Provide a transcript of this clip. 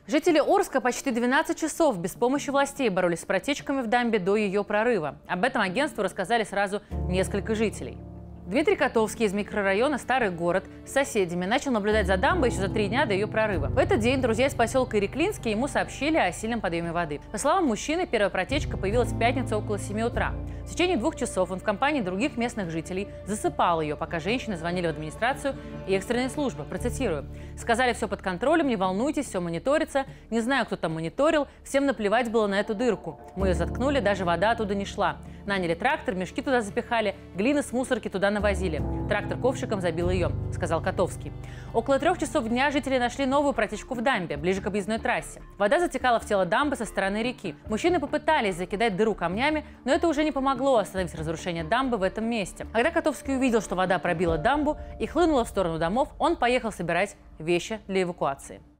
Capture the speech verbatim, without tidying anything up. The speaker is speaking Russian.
Жители Орска почти двенадцать часов без помощи властей боролись с протечками в дамбе до ее прорыва. Об этом агентству рассказали сразу несколько жителей. Дмитрий Котовский из микрорайона «Старый город» с соседями начал наблюдать за дамбой еще за три дня до ее прорыва. В этот день друзья из поселка Иреклинский ему сообщили о сильном подъеме воды. По словам мужчины, первая протечка появилась в пятницу около семи утра. В течение двух часов он в компании других местных жителей засыпал ее, пока женщины звонили в администрацию и экстренные службы. Процитирую. «Сказали, все под контролем, не волнуйтесь, все мониторится. Не знаю, кто там мониторил. Всем наплевать было на эту дырку. Мы ее заткнули, даже вода оттуда не шла. Наняли трактор, мешки туда запихали, глины с мусорки туда навозили. Трактор ковшиком забил ее», — сказал Котовский. Около трех часов дня жители нашли новую протечку в дамбе, ближе к объездной трассе. Вода затекала в тело дамбы со стороны реки. Мужчины попытались закидать дыру камнями, но это уже не помогло остановить разрушение дамбы в этом месте. Когда Котовский увидел, что вода пробила дамбу и хлынула в сторону домов, он поехал собирать вещи для эвакуации.